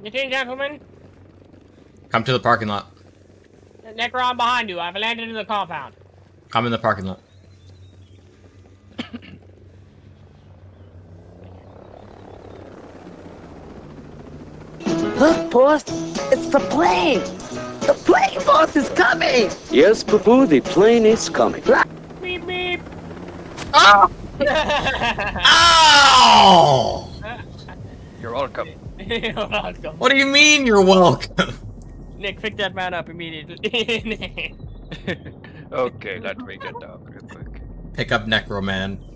Gentlemen. Come to the parking lot. Necron behind you. I've landed in the compound. I'm in the parking lot. Look, boss, it's the plane! The plane, boss, is coming! Yes, Poo-Poo, the plane is coming. Beep, beep. Oh! Ow! You're welcome. You're welcome. What do you mean you're welcome? Nick, pick that man up immediately. Okay, let me get down real quick. Pick up Necro Man.